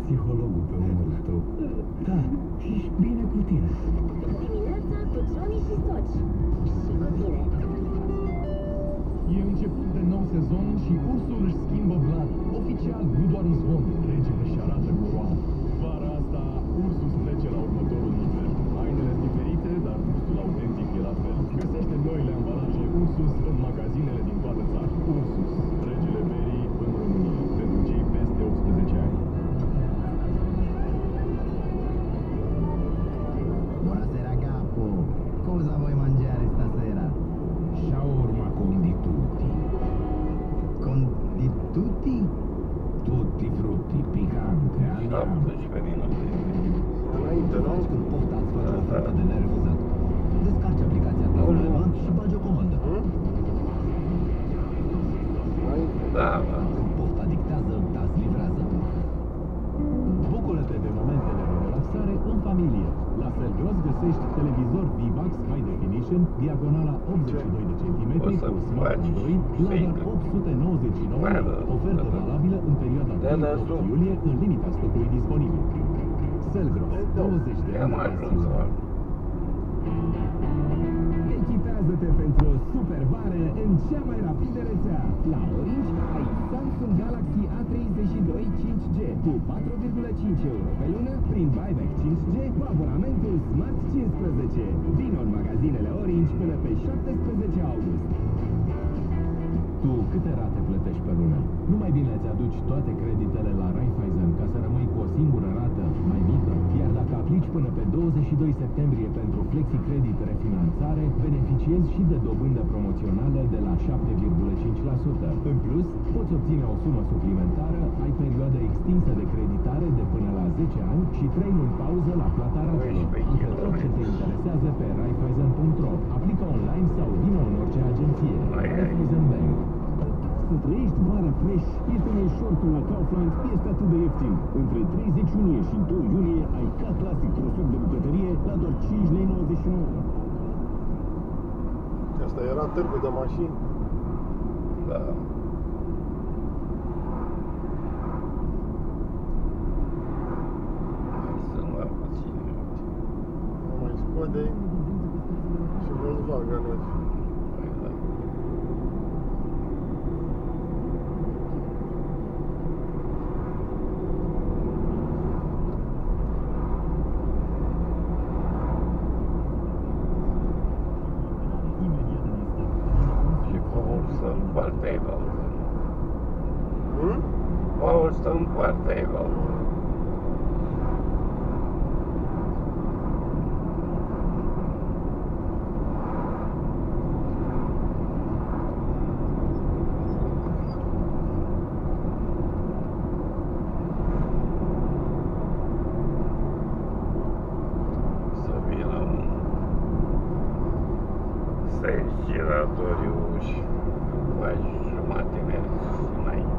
psihologul pe umărul tău. Da, ești bine cu tine. Dimineața cu Johnny și Soci. Și cu tine. E început de nou sezon și ursul își schimbă blanul. Oficial, nu doar un zvon, regele își arată coroana. Vara asta, ursul trece la următorul nivel. Hainele diferite, dar gustul autentic e la fel. Găsește noile ambalaje Ursus în magazinele din toată țara. Ursus, regele berii în România, pentru cei peste 18 ani. Buonasera capo, cosa vuoi mangiare stasera? Shawarma con di tutti. Con di tutti? Tutti frutti, picante, andiamo. Înainte, nu? Când pofta îți face o ofertă de nerefuzat. Descarci aplicația ta de banc și bagi o comandă. Da, Când pofta dictează, TAS livrează. Bucură-te de momentele de relaxare în familie. La Selgros găsești televizor Vivax High Definition, diagonala 82 de centimetri cu Smart Android la doar 899 lei. Ofertă valabilă în perioada 1 iulie în limita stocului disponibil. Selgros, 20 de ani de pasiune. Echipează-te pentru o super vară în cea mai rapidă rețea. La Orange ai Samsung Galaxy A32 5G cu 4,5 euro pe lună prin buyback 5G cu abonamentul Smart 15. Vino în magazinele Orange până pe 17 august. Tu câte rate plătești pe lună? Nu mai bine îți aduci toate creditele la Raiffeisen ca să rămâi cu o singură rată mai mică? Iar dacă aplici până pe 22 septembrie pentru FlexiCredit refinanțare, beneficiezi și de dobândă promoțională de la 7,5%. În plus, poți obține o sumă suplimentară, ai perioadă extinsă de creditare de până la 10 ani și 3 luni pauză la plata ratelor. Află tot ce te interesează pe Raiffeisen.ro. Aplică online sau vină în orice agenție. Raiffeisen Bank. Să trăiești vara fresh este mai ușor când la Kaufland este atât de ieftin. Între 30 iunie și 2 iulie ai K Classic prosop de bucătărie la doar 5,99 lei. Asta era târgul de mașini. Da. Să nu am puțin. Nu mai scode și Volkswagen-uri. Păi da. Și cum să împarte egal. O să împarte egal. Să vină un giratoriu și faci jumate mers înainte.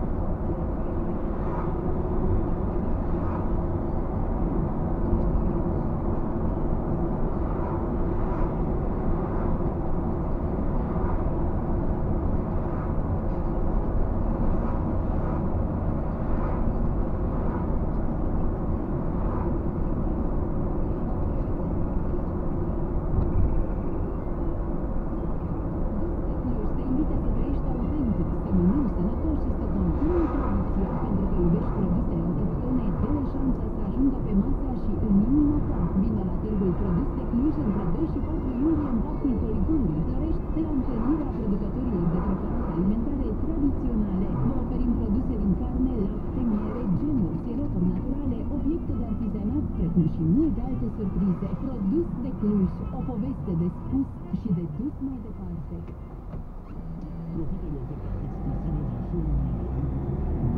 Te invită să trăiești autentic, să mănânci sănătos și să continui tradiția. Pentru că iubești produsele autohtone, dă-le șansa să ajungă pe masa și în inima ta. Vino la târgul Produs de Cluj între 2 și 4 iulie în Parcul Poligon din Florești de la întâlnirea producătorilor de preparate alimentare tradiționale. Vă oferim produse din carne, lapte, miere, gemuri, siropuri naturale, obiecte de artizanat, precum și multe alte surprize. Produs de Cluj, o poveste de spus și de dus mai departe. Profită de oferta exclusivă din showroom-urile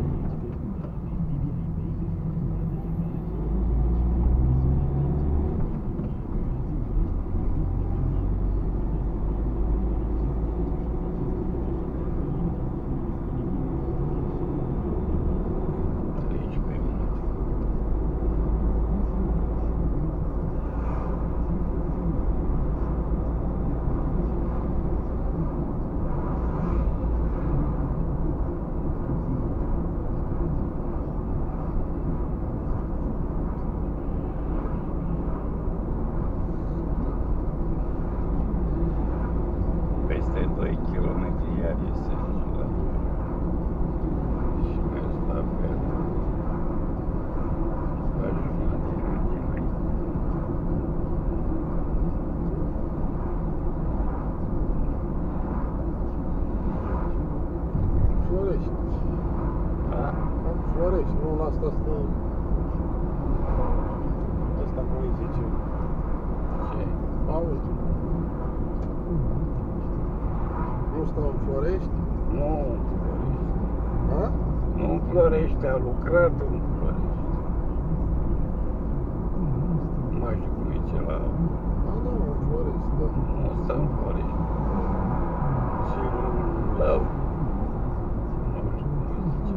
Florești. Da? Am Florești, nu la asta stă... Asta cum îi zice? Ce? Auzi. Nu stau în Florești? Nu în Florești. Ha? Nu în Florești, a lucrat în Florești. Nu mai știu cum e ceva. Da, da, în Florești, da. Nu stă în Florești. Și în Lău. Nu știu cum îi zice.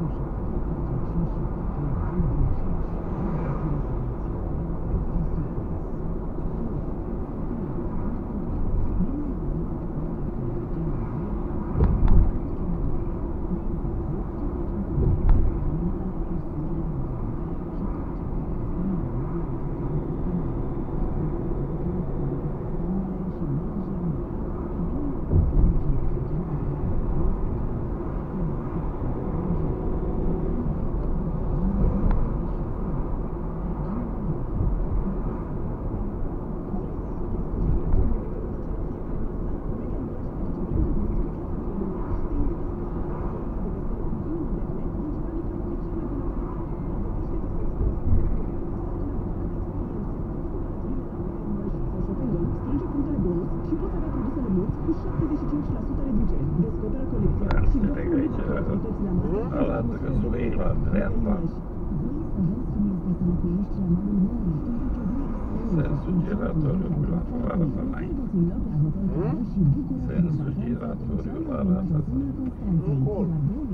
Arată că s-o iei la dreapta. Sensul giratoriu arată înainte. Sensul giratoriu arată Încolo.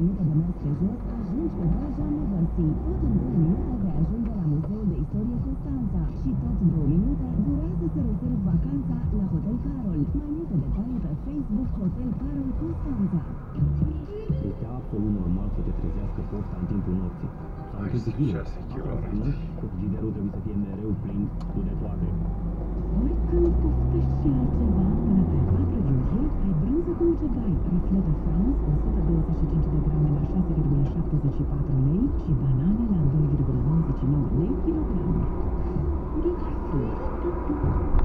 Și tot 2 minute durează să rezervi vacanța la Hotel Carol. Mai multe detalii pe Facebook Hotel Carol Constanța. Este absolut normal să te trezească pofta în timpul nopții. Sau în timpul zilei. 6 kilometri. Frigiderul trebuie să fie mereu plin cu de toate. Oricând poftești și altceva, până pe 4 iulie ai brânză cu mucegai, rifle de Franz, 125 de grame la 6,74 lei și banane la 2,99 lei kilogramul. De Carrefour.